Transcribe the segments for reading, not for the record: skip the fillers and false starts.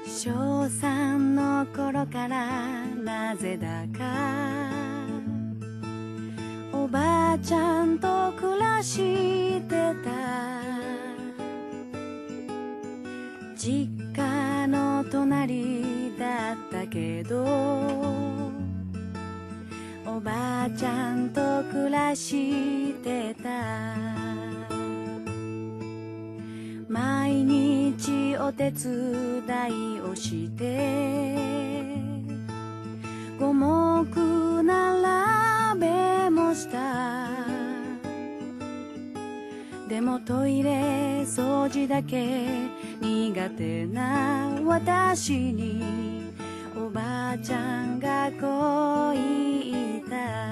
小3の頃からなぜだかおばあちゃんと暮らしてた。実家の隣だったけどおばあちゃんと暮らしてた。毎日お手伝いをして五目並べもした。でもトイレ掃除だけ苦手な私におばあちゃんがこう言った。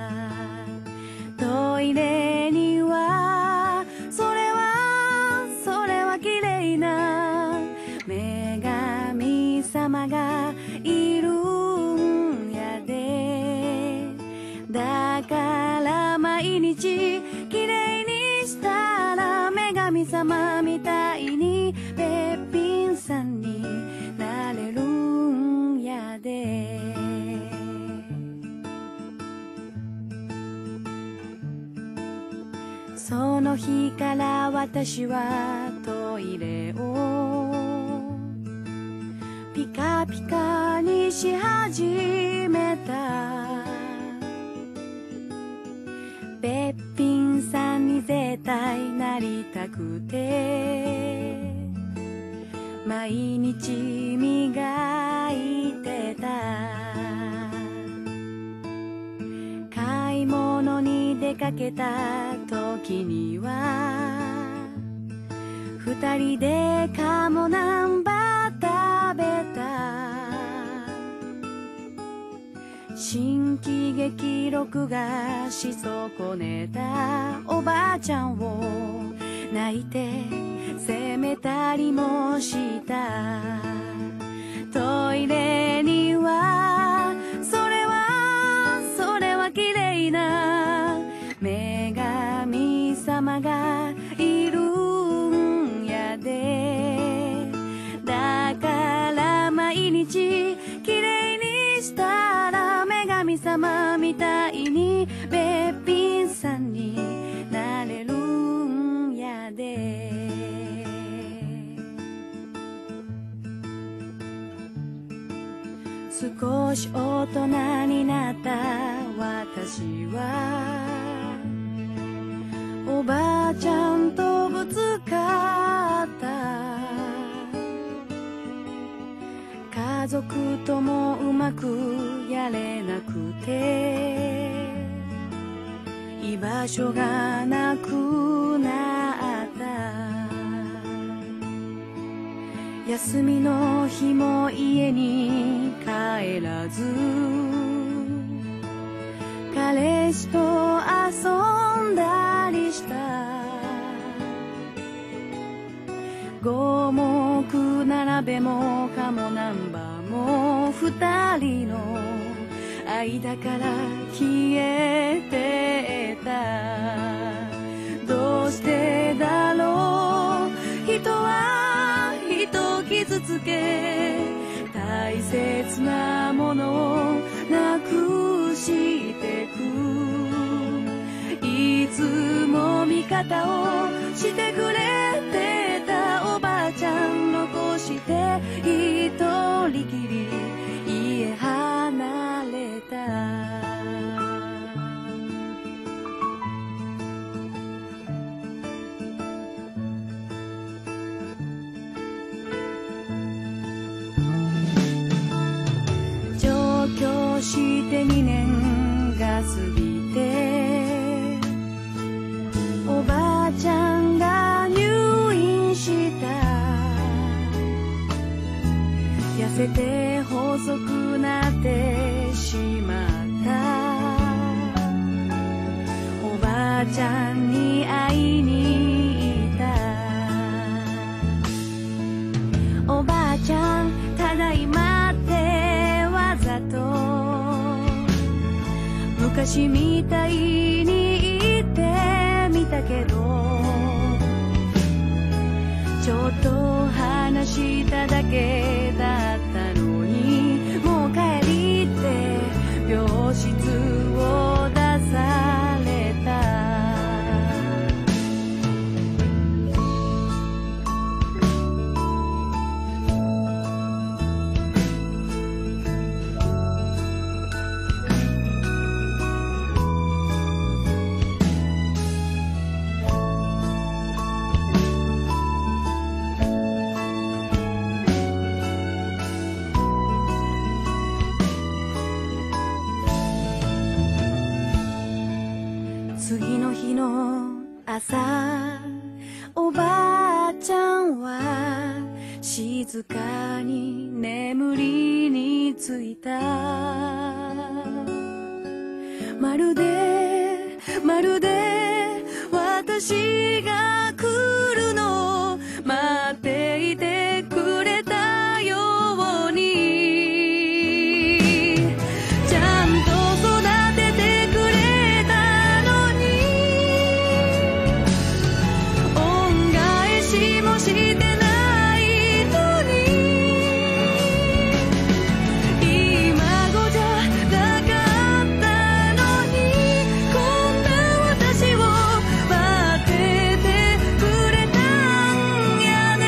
トイレにはそれは綺麗な女神様がいるんやで。だから毎日綺麗にしたら女神様みたいにべっぴんさんになれるんやで。その日から私はトイレをピカピカにし始めた。べっぴんさんに絶対なりたくて毎日磨いてた。買い物に出かけた時には二人で鴨南蛮食べた。新喜劇録画し損ねたおばあちゃんを泣いて責めたりもした。トイレにはそれは綺麗な女神様がいるんやで。だから毎日綺麗にしたら女神様みたいにべっぴんさんになれるんやで。少し大人になった私はおばあちゃんとぶつかった。家族ともうまくやれなくて居場所がなくなった。休みの日も家に帰らず彼氏と遊んだりした。五目並べも鴨南蛮も二人の間から消えてた。どうしてだろう人は人を傷つけ大切なものをなくしてく。いつも味方をしてくれてたおばあちゃん残して一人きり家離れた。上京して2年が過ぎておばあちゃんが入院した。痩せて細くなってしまった。おばあちゃんに会いに行った。おばあちゃんただいまってわざと昔みたいに言ってみたけどちょっと話しただけだった。 の朝、おばあちゃんは静かに眠りについた。まるで私が来るのを待っていてくれたように、ちゃんと育ててくれたのに、恩返しもしてないのに、今ごじゃなかったのに、こんな私を待っててくれたんやね。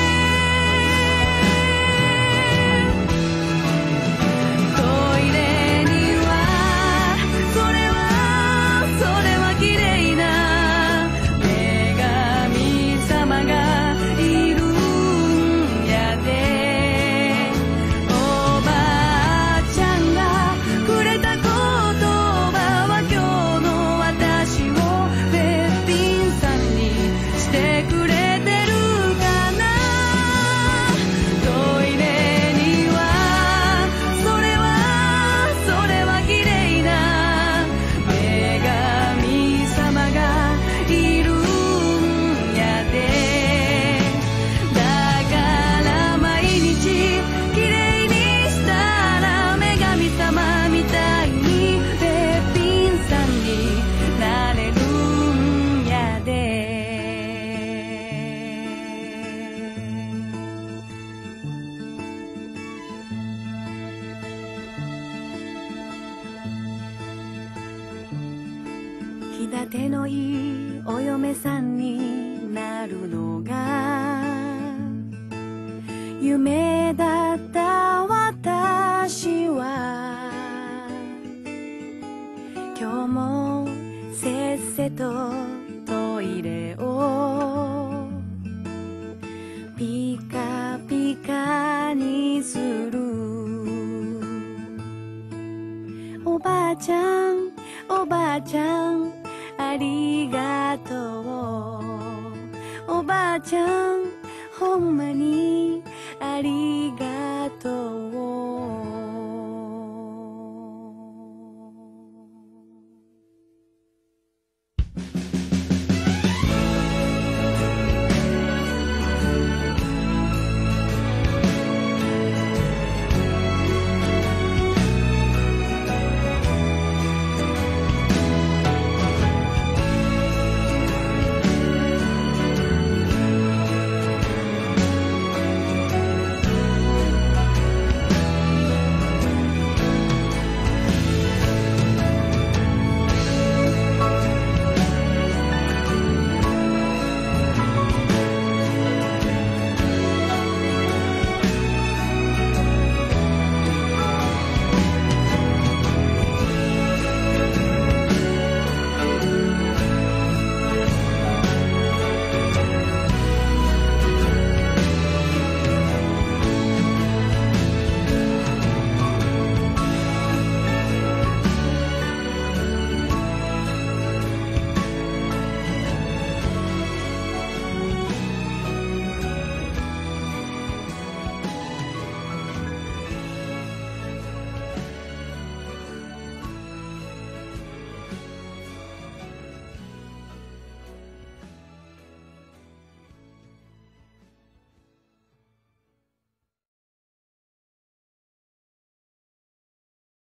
トイレにはそれは綺麗な女神様がいるんやで。おばあちゃんがくれた言葉は今日の私をべっぴんさんにしてくれてるかな。トイレにはそれは綺麗な女神様がいるんやで。だから毎日綺麗にしたら女神様みたいにべっぴんさんになれるんやで。気立てのいいお嫁さんになるのが夢だった私は、今日もせっせと